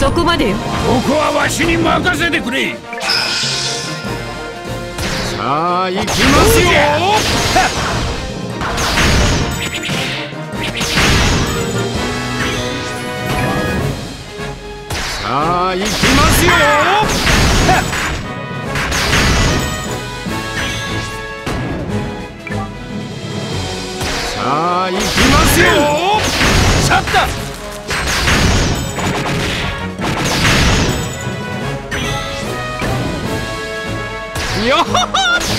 そこまでよ。 ここはわしに任せてくれ。 さあ行きますよ。さあ行きますよ。さあ行きますよ。 去った。 よっほほ。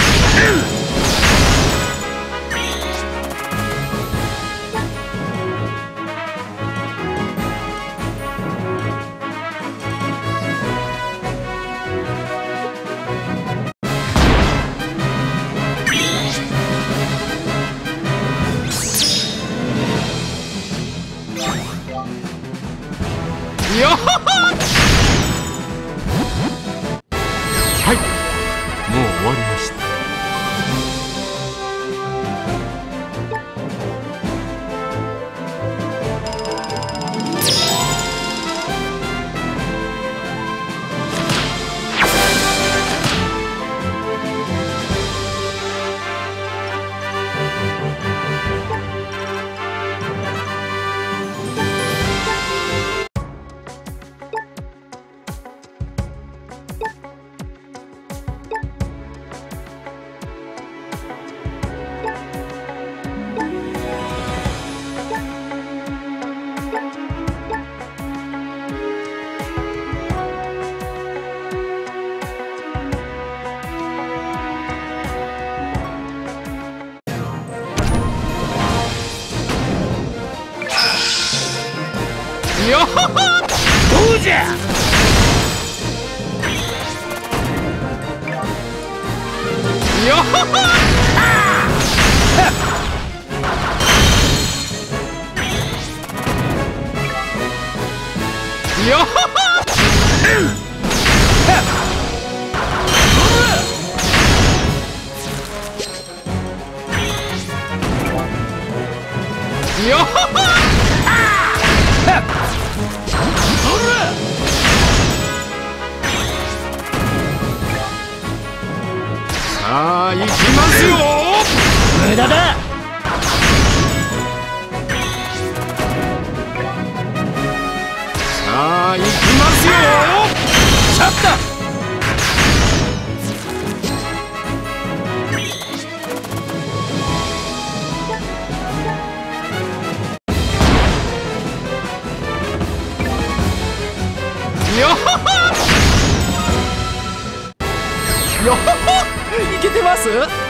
よっほほ。はい、もう終わりました。よっほほ。 どうじゃ。 よっほほ。よっほほ。よっほほ。さあ行きますよ。 無駄だ。 さあ行きますよ。 去った。 よっほほ。よっほほ。いけてます。